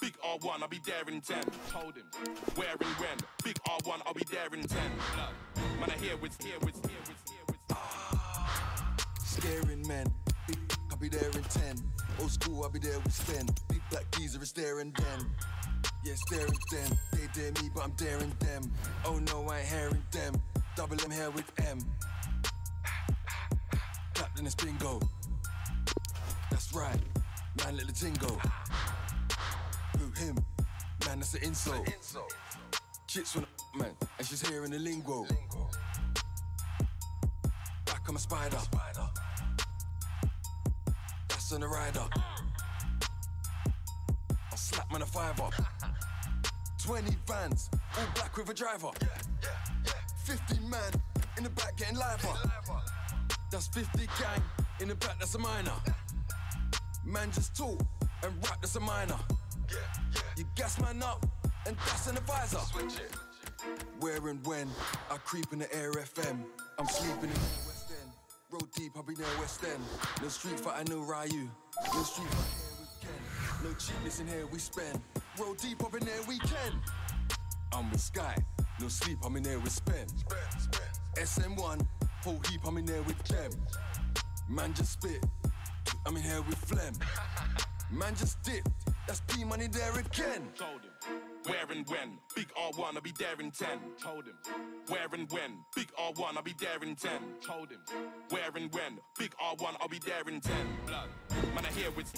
Big R1, I'll be there in 10. Told him. Where and when? Big R1, I'll be there in 10. Blood. Man, I hear it's. Scaring men. Big I'll be there in 10. Old school, I'll be there with Sten. Big black geezer is there and then. Yeah, staring them. They dare me, but I'm daring them. Oh no, I ain't hearing them. Double M here with M. Clapped in this bingo. That's right, man, let the ting go. Who, him? Man, that's an insult. Chits from the man, and she's hearing the lingo. Back on my spider. That's on the rider. I'll slap man a fiver. 20 vans, all black with a driver. 50 man in the back getting liver. That's 50 gang in the back, that's a minor. Man just talk and rap, that's a minor. You gas man up and that's an advisor. Where and when I creep in the air FM. I'm sleeping in the West End. Roll deep, I'll be there West End. No street fight, I know Ryu. No street fight here with Ken. No cheapness in here, we spend. Roll deep up in there, we can. I'm with Sky. No sleep, I'm in there with Spen. SM1, whole heap, I'm in there with them. Man just spit, I'm in here with phlegm. Man just dip, that's P money there again. Told him. Where and when? Big R1, I'll be there in 10. Told him. Where and when? Big R1, I'll be there in 10. Told him. Where and when? Big R1, I'll be there in 10. Blood. Man, I hear it's.